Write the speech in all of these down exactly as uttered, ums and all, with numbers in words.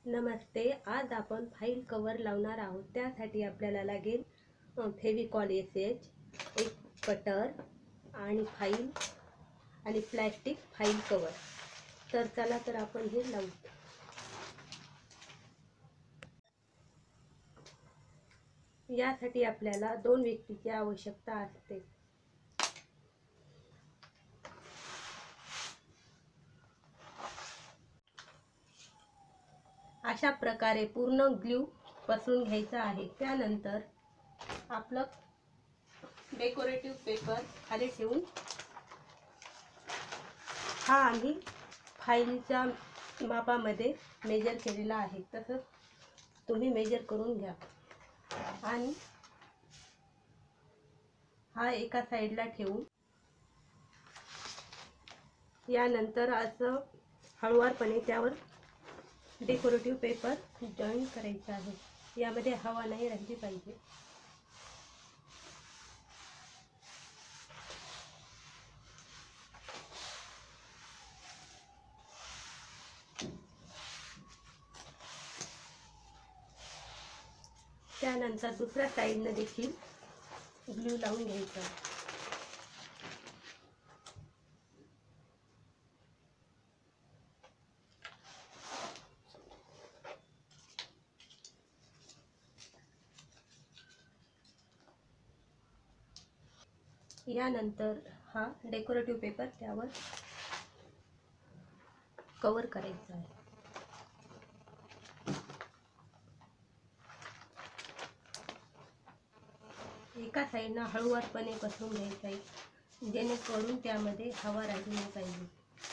नमस्ते. आज आपण file cover लावणार आहोत. त्यासाठी आपल्याला लागेल फेविकॉल एस एच, एक कटर आणि फाईल आणि प्लॅस्टिक फाईल कवर. तर चला तर आपण हे लावू. यासाठी आपल्याला दोन व्यक्तीची आवश्यकता असते. अशा प्रकारे पूर्ण ग्लू पसरून घ्यायचा आहे. त्यानंतर आपलं डेकोरेटिव्ह पेपर खाली ठेवून हा आम्ही फाईलच्या मापामध्ये मेजर केलेला आहे, तसंच तुम्ही मेजर करून घ्या. आणि हा एका साईडला ठेवून यानंतर असं हळूवारपणे त्यावर डेकोरेटिव्ह पेपर जॉईन करायचा आहे. यामध्ये हवा नाही राहिली पाहिजे. त्यानंतर दुसऱ्या साईडने देखील ग्लू लावून घ्यायचा. यानंतर हा डेकोरेटिव्ह पेपर त्यावर कवर करायचा आहे. एका साईडला हळूवारपणे पसरून घ्यायचा आहे, जेणेकरून त्यामध्ये हवा राहिली नाही पाहिजे.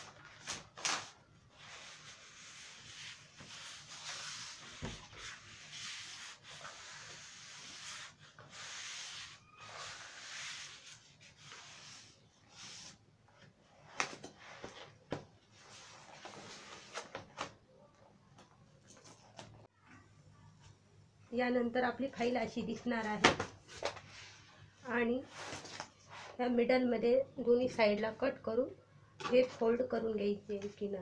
यानंतर आपली फाईल अशी दिसणार आहे. आणि या मिडलमध्ये दोन्ही साईडला कट करून हे फोल्ड करून घ्यायचे किनार.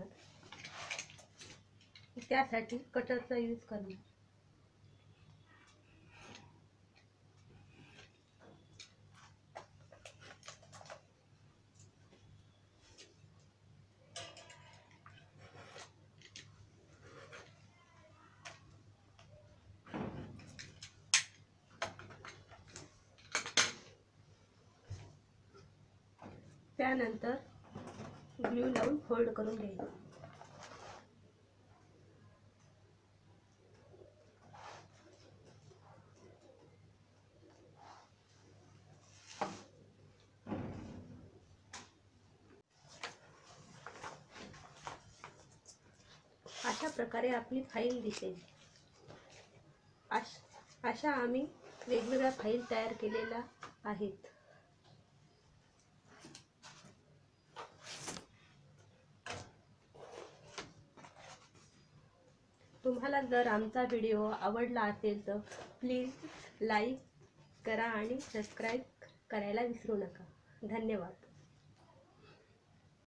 त्यासाठी कटरचा यूज करणार. त्यानंतर ग्लू लावून फोल्ड करून घ्यायचं. अशा प्रकारे आपली फाईल दिसेल. अशा आम्ही वेगवेगळ्या फाईल तयार केलेल्या आहेत. तुम्हाला जर आमचा व्हिडिओ आवडला असेल तर प्लीज लाईक करा आणि सबस्क्राईब करायला विसरू नका. धन्यवाद.